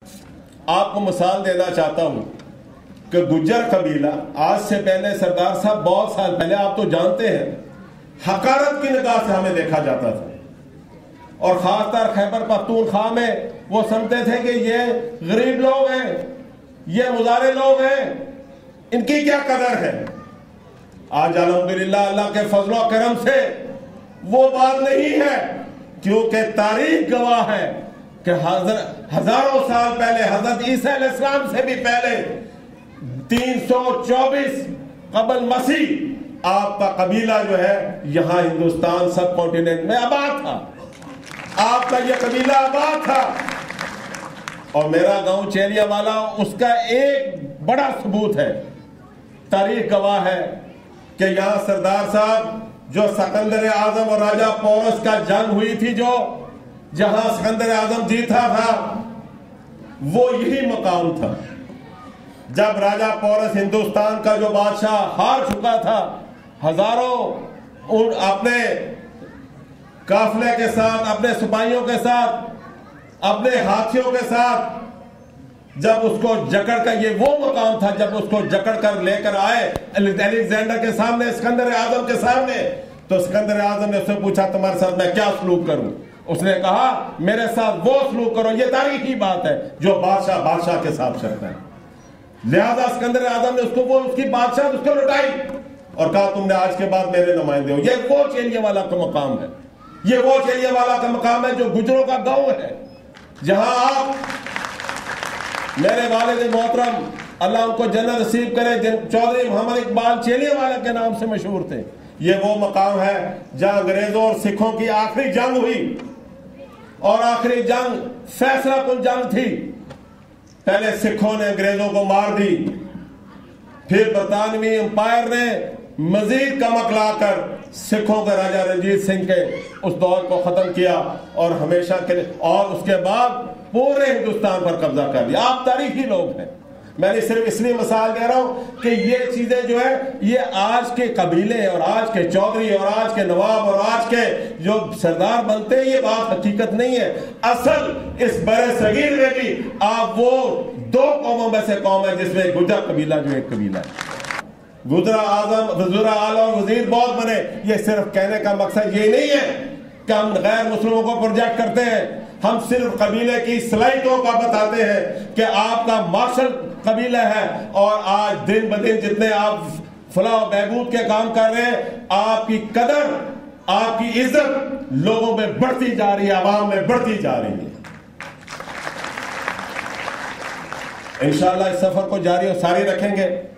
आपको मिसाल देना चाहता हूं कि गुज्जर कबीला आज से पहले सरदार साहब बहुत साल पहले, आप तो जानते हैं, हकारत की निगाह से हमें देखा जाता था। और खासतौर खैबर पख्तूनख्वा में वो समझते थे कि ये गरीब लोग हैं, ये मुजारे लोग हैं, इनकी क्या कदर है। आज अल्हम्दुलिल्लाह अल्लाह के फजलो करम से वो बात नहीं है, क्योंकि तारीख गवाह है कि हजारों साल पहले हजरत ईसा अलैहिस्सलाम से भी पहले 324 कबल मसीह आपका कबीला जो है यहां हिंदुस्तान सब कॉन्टिनेंट में आबाद था। आपका यह कबीला आबाद था। और मेरा गांव चेरिया वाला उसका एक बड़ा सबूत है। तारीख गवाह है कि यहां सरदार साहब जो सिकंदर आजम और राजा पोरस का जंग हुई थी, जो जहां सिकंदर आजम जीता था, वो यही मकाम था। जब राजा पोरस हिंदुस्तान का जो बादशाह हार चुका था, हजारों उन अपने काफले के साथ, अपने सिपाहियों के साथ, अपने हाथियों के साथ जब उसको जकड़ कर, ये वो मकाम था जब उसको जकड़ कर लेकर आए अलेक्जेंडर के सामने, सिकंदर आजम के सामने, तो सिकंदर आजम ने उससे पूछा तुम्हारे साथ मैं क्या सलूक करूं। उसने कहा मेरे साथ वो सलूक करो। ये तारीखी बात है जो बादशाह के साथ चलता है। लिहाजा सिकंदर आजम ने उसकी बादशाह उसको लुटाई और कहा तुमने आज के बाद मेरे नुमाइंदे हो। ये वो चेलिया वाला का मकाम है, ये वो चेलिया वाला का मकाम है जो गुजरों का गांव है, जहां आप मेरे वालिद मोहतरम अल्लाह उनको जन्नत नसीब करे, चौधरी मोहम्मद इकबाल चेलिया वाला के नाम से मशहूर थे। ये वो मकाम है जहां अंग्रेजों और सिखों की आखिरी जंग हुई और आखिरी जंग फैसला कुल जंग थी। पहले सिखों ने अंग्रेजों को मार दी, फिर बरतानवी एम्पायर ने मजीद कमक लाकर सिखों के राजा रंजीत सिंह के उस दौर को खत्म किया और हमेशा के लिए, और उसके बाद पूरे हिंदुस्तान पर कब्जा कर लिया। आप तारीखी लोग हैं। मैंने सिर्फ इसलिए मिसाल दे रहा हूं कि ये चीजें जो है ये आज के कबीले और आज के चौधरी और आज के नवाब और आज के जो सरदार बनते हैं, ये बात हकीकत नहीं है। असल इस बड़े सगीर में भी आप वो दो कौमों में से कौम है जिसमें गुज्जर कबीला जो एक कबीला है। गुजरा आजम, वज़ीर आला और वजीर बहुत बने। ये सिर्फ कहने का मकसद ये नहीं है कि हम गैर मुस्लिमों को प्रोजेक्ट करते हैं। हम सिर्फ कबीले की सलाहियतों का बताते हैं कि आपका मार्शल कबीला है और आज दिन ब दिन जितने आप फलाह बहबूद के काम कर रहे हैं, आपकी कदर, आपकी इज्जत लोगों में बढ़ती जा रही है, आवाम में बढ़ती जा रही है। इंशाअल्लाह इस सफर को जारी और सारी रखेंगे।